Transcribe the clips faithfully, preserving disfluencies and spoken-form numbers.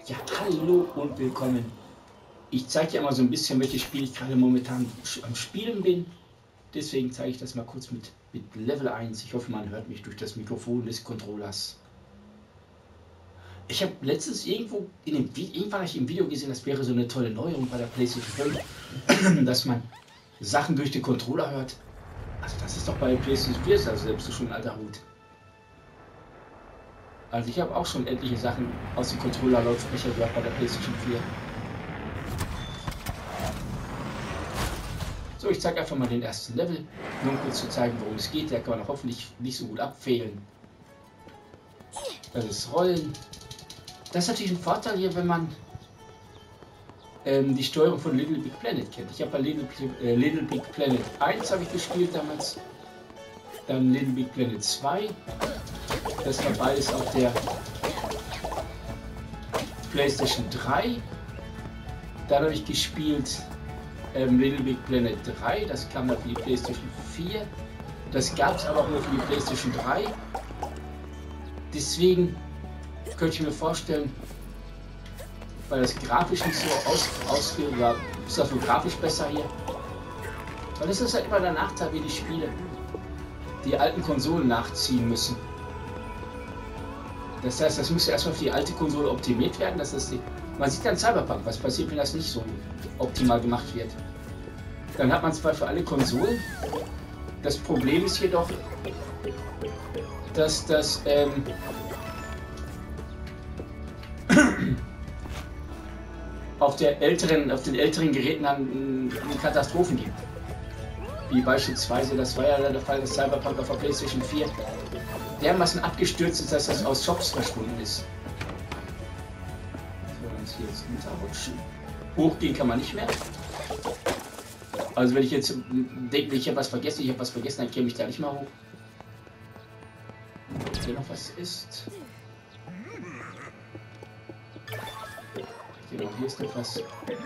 Ja, hallo und willkommen. Ich zeige dir mal so ein bisschen, welches Spiel ich gerade momentan am Spielen bin. Deswegen zeige ich das mal kurz mit, mit Level eins. Ich hoffe, man hört mich durch das Mikrofon des Controllers. Ich habe letztens irgendwo in dem irgendwann ich im Video gesehen, das wäre so eine tolle Neuerung bei der PlayStation fünf, dass man Sachen durch den Controller hört. Also das ist doch bei der PlayStation vier, also selbst schon ein alter Hut. Also ich habe auch schon etliche Sachen aus dem Controller-Lautsprecher gehört bei der PlayStation vier. So, ich zeige einfach mal den ersten Level, nur um kurz zu zeigen, worum es geht. Der kann man hoffentlich nicht so gut abfehlen. Das ist Rollen. Das ist natürlich ein Vorteil hier, wenn man ähm, die Steuerung von Little Big Planet kennt. Ich habe bei Little, äh, Little Big Planet eins habe ich gespielt damals, dann Little Big Planet zwei. Das war beides auf der PlayStation drei. Dann habe ich gespielt ähm, Little Big Planet drei, das kam dann für die PlayStation vier. Das gab es aber auch nur für die PlayStation drei. Deswegen könnte ich mir vorstellen, weil das grafisch nicht so aus, ausge war, ist das wohl grafisch besser hier. Weil das ist halt immer der Nachteil, wie die Spiele die alten Konsolen nachziehen müssen. Das heißt, das muss ja erstmal für die alte Konsole optimiert werden. Dass das die, man sieht dann Cyberpunk, was passiert, wenn das nicht so optimal gemacht wird. Dann hat man zwar für alle Konsolen. Das Problem ist jedoch, dass das ähm, auf, der älteren, auf den älteren Geräten dann äh, Katastrophen gibt. Wie beispielsweise, das war ja der Fall, dass Cyberpunk auf der PlayStation vier dermaßen abgestürzt ist, dass das aus Shops verschwunden ist. So, uns hier jetzt runterrutschen. Hochgehen kann man nicht mehr. Also wenn ich jetzt denke, ich habe was vergessen, ich habe was vergessen, dann käme ich da nicht mal hoch. Ob hier noch was ist. Genau, hier ist noch was.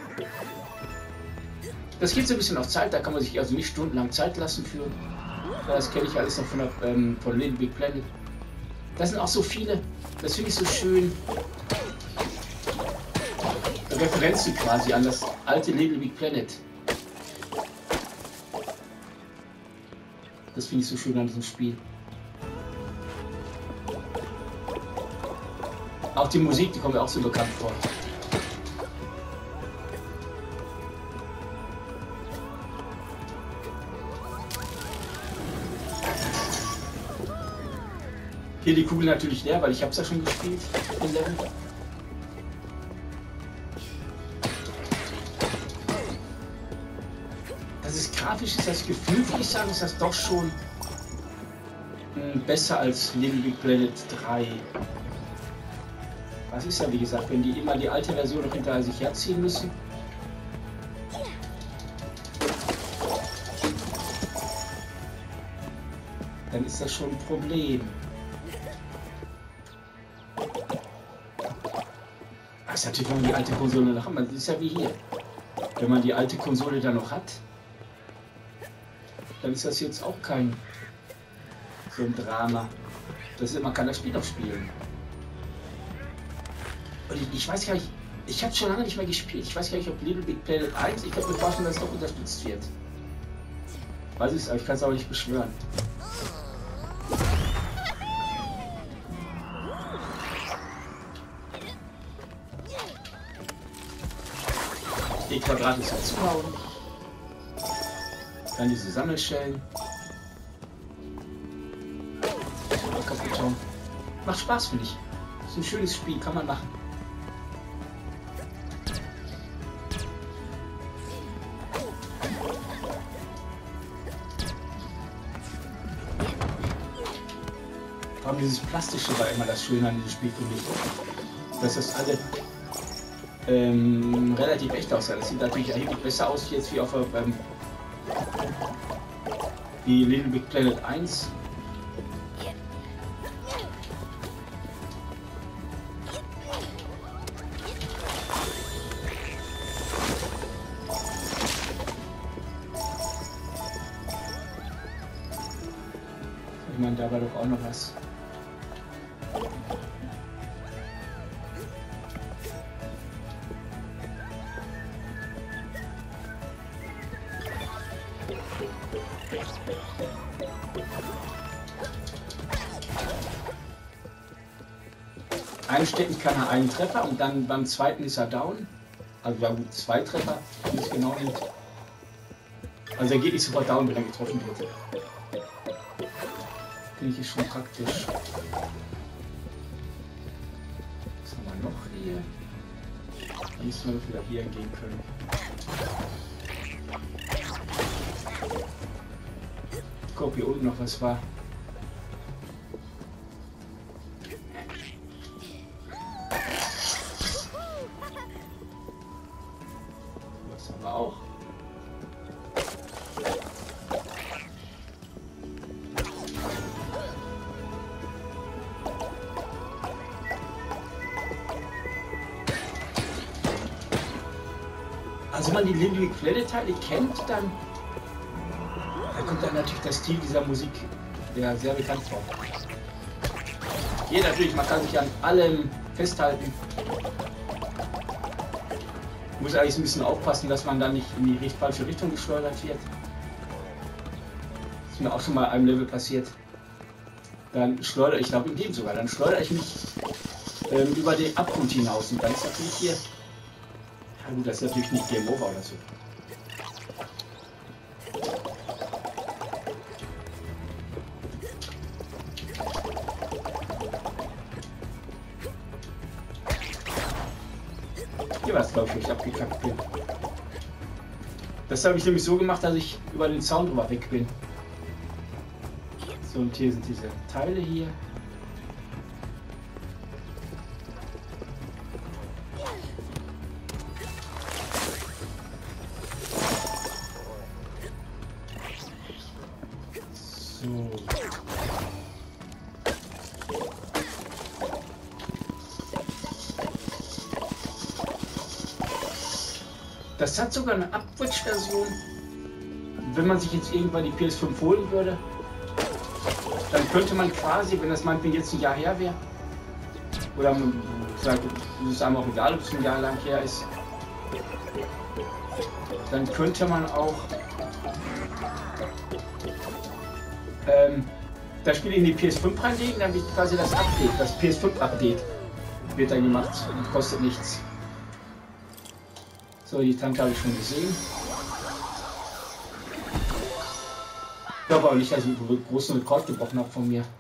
Das geht so ein bisschen auf Zeit, da kann man sich also nicht stundenlang Zeit lassen für. Das kenne ich alles noch von, der, ähm, von Little Big Planet. Das sind auch so viele, das finde ich so schön. Referenzen quasi an das alte Little Big Planet. Das finde ich so schön an diesem Spiel. Auch die Musik, die kommt mir auch so bekannt vor. Hier die Kugel natürlich leer, weil ich habe es ja schon gespielt. Den Level. Das ist grafisch, ist das Gefühl, würde ich sagen, ist das doch schon mh, besser als Little Big Planet drei. Was ist ja, wie gesagt, wenn die immer die alte Version noch hinter sich herziehen müssen. Dann ist das schon ein Problem. Das ist natürlich, wenn man die alte Konsole noch hat. Das ist ja wie hier. Wenn man die alte Konsole dann noch hat, dann ist das jetzt auch kein so ein Drama. Das ist, man kann das Spiel noch spielen. Und ich, ich weiß gar nicht, ich habe schon lange nicht mehr gespielt. Ich weiß gar nicht, ob Little Big Planet eins, ich kann mir vorstellen, dass es auch unterstützt wird. Weiß ich, aber ich kann es auch nicht beschwören. Die Quadrat ist dazu bauen. Dann diese Sammelschellen. Kaputt hauen. Macht Spaß, finde ich. Ist ein schönes Spiel, kann man machen. Aber dieses Plastische war immer das Schöne an diesem Spiel für mich. Dass das alle Ähm, relativ echt aussah. Das sieht natürlich erheblich besser aus jetzt wie auf ähm, die Little Big Planet eins. Ich meine, da war doch auch noch was. Einstecken kann er einen Treffer und dann beim zweiten ist er down. Also ja gut, zwei Treffer, wenn es genau nimmt. Also er geht nicht sofort down, wenn er getroffen wird. Finde ich schon praktisch. Was haben wir noch hier? Da müssen wir wieder hier gehen können. Ich gucke, ob hier unten noch was war. Was haben wir auch? Also wenn man die Little Big Planet Teile kennt, dann, dann kommt dann natürlich der Stil dieser Musik, der sehr bekannt vor. Hier natürlich, man kann sich an allem festhalten. Muss eigentlich ein bisschen aufpassen, dass man dann nicht in die richtig falsche Richtung geschleudert wird. Das ist mir auch schon mal einem Level passiert. Dann schleudere ich, glaube in dem sogar, dann schleudere ich mich ähm, über den Abgrund hinaus und dann ist natürlich hier. Ja gut, das ist natürlich nicht Game Over oder so. Hier war es, glaube ich, wo ich abgekackt bin. Das habe ich nämlich so gemacht, dass ich über den Zaun drüber weg bin. So, und hier sind diese Teile hier. So. Das hat sogar eine Abwatch-Version. Wenn man sich jetzt irgendwann die P S fünf holen würde, dann könnte man quasi, wenn das meinetwegen jetzt ein Jahr her wäre, oder man sagt, es ist einem auch egal, ob es ein Jahr lang her ist, dann könnte man auch ähm, das Spiel in die P S fünf reinlegen, dann wird quasi das Update, das P S fünf Update wird dann gemacht und kostet nichts. So, die Tante habe ich schon gesehen. Ich glaube aber nicht, dass ich einen großen Rekord gebrochen habe von mir.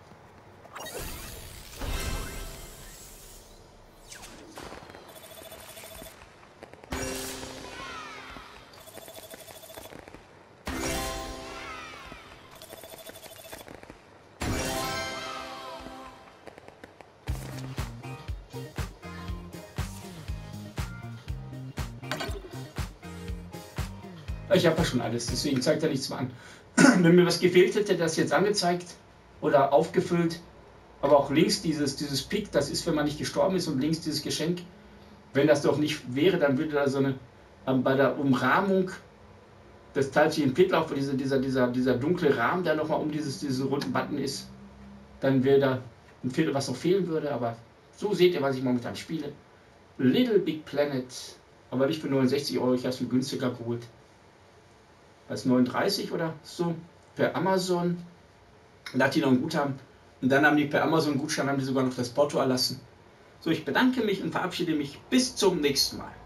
Ich habe ja schon alles, deswegen zeigt er nichts mehr an. Wenn mir was gefehlt hätte, das jetzt angezeigt oder aufgefüllt. Aber auch links dieses, dieses Pick, das ist, wenn man nicht gestorben ist, und links dieses Geschenk. Wenn das doch nicht wäre, dann würde da so eine, bei der Umrahmung des Teilchen im Pitlauf, wo dieser, dieser, dieser, dieser dunkle Rahmen, der nochmal um dieses, diesen runden Button ist, dann wäre da ein Viertel, was noch fehlen würde. Aber so seht ihr, was ich momentan spiele. Little Big Planet, aber nicht für neunundsechzig Euro, ich habe es viel günstiger geholt. Als neununddreißig oder so per Amazon. Und da hat die noch einen Guthaben. Und dann haben die per Amazon Gutschein, haben die sogar noch das Porto erlassen. So, ich bedanke mich und verabschiede mich. Bis zum nächsten Mal.